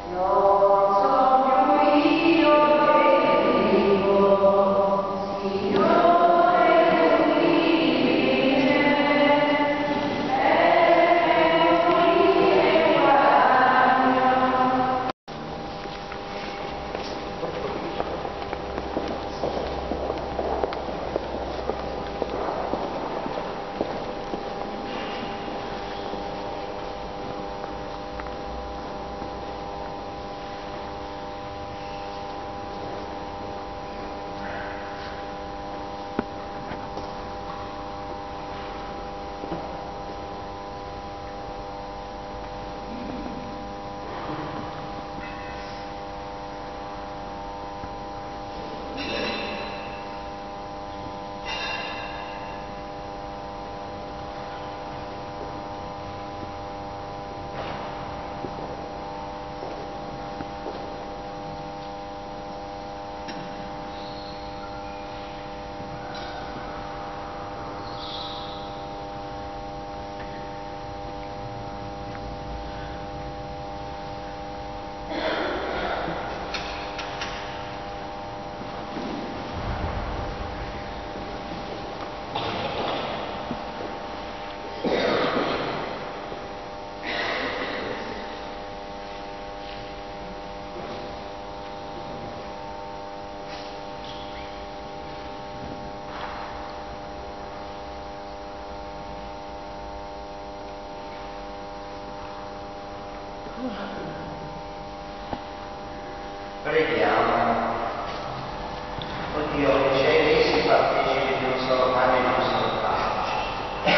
Preghiamo. O Dio, che ci hai resi partecipi di un solo pane e di un solo pace,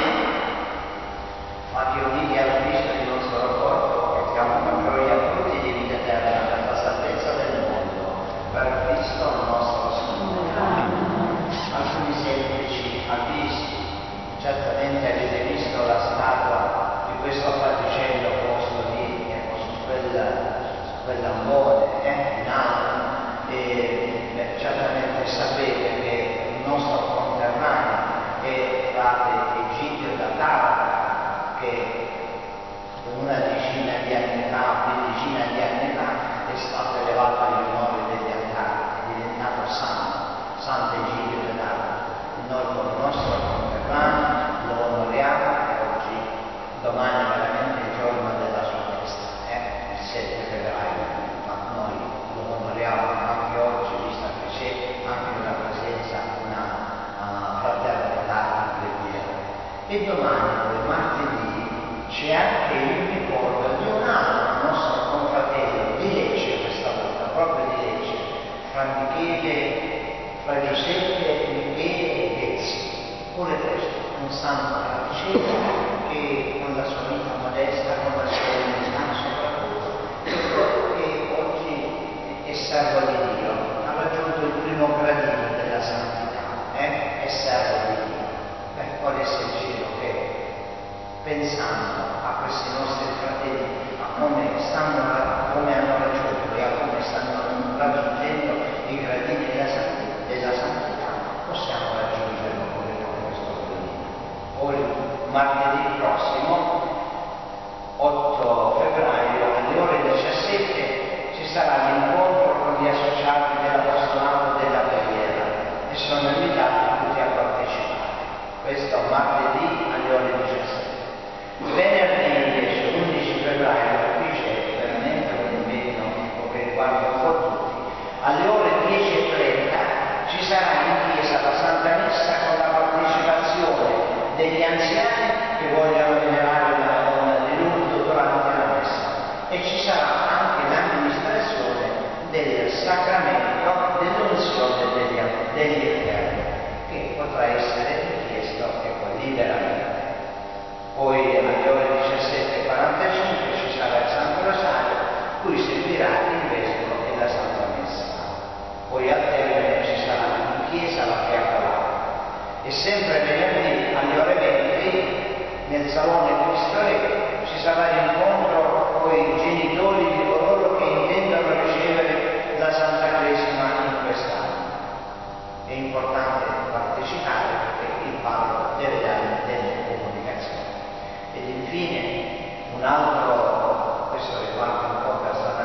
ma che uniti al Cristo di un solo corpo, portiamo con gioia frutti di vita eterna per la salvezza del mondo, per Cristo il nostro Signore. Alcuni semplici avvisi. Certamente avete visto la statua di questo fraticello posto lì, su quell'ambone in alto, e certamente sapete che il nostro conterraneo è frate Egidio da Taranto, che una decina di anni fa, quindicina di anni fa, è stato elevato agli onori degli altari, è diventato santo Egidio da Taranto. Noi con il nostro conterraneo lo onoriamo e oggi, domani è veramente il giorno della sua festa, il 7 febbraio, ma noi lo onoriamo anche oggi, visto che c'è anche una presenza, una fraternità preghiera. E domani, poi martedì, c'è anche il ricordo di un altro nostro confratello di Lecce, questa volta, proprio di Lecce, fra Giuseppe, Michele e Ghezzi. Pure questo, un santo francese che con la sua vita modesta, con la sua umiltà soprattutto, che oggi è servo di Dio, ha raggiunto il primo gradino della santità, è servo di Dio. Qual è il cielo che, pensando a questi nostri fratelli, a come hanno raggiunto e a come stanno raggiungendo i gradini della santità, possiamo raggiungerlo pure con questo gradino. Poi martedì prossimo, 8 febbraio, alle ore 17, ci sarà l'incontro con gli associati dell'apostolato della preghiera e sono invitati tutti a partecipare. Questo martedì alle ore 17. Venerdì invece, 11 febbraio, qui c'è veramente un impegno che riguarda un po' tutti. Alle ore 10:30 ci sarà in chiesa la Santa Messa con la partecipazione degli anziani che vogliono venerare la Madonna di Lourdes durante la Messa, e ci sarà anche l'amministrazione del sacramento dell'unzione degli eterni, che potrà essere richiesto liberamente. Poi alle ore 17:45 ci sarà il Santo Rosario, cui seguirà il Vescovo e la Santa Messa. Poi al termine ci sarà in chiesa la fiaccolata. E sempre venerdì alle ore 20 nel Salone Cristo Re ci sarà l'incontro con i genitori di coloro che intendono ricevere la Santa Cresima in quest'anno. È importante partecipare perché il parroco deve dare delle comunicazioni. Ed infine un altro, questo riguarda un po' personalmente,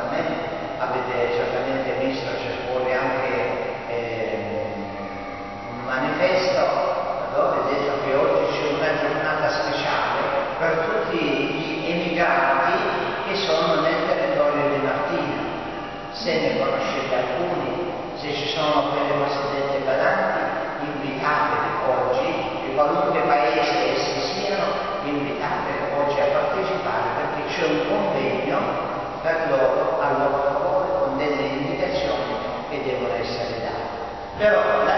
Però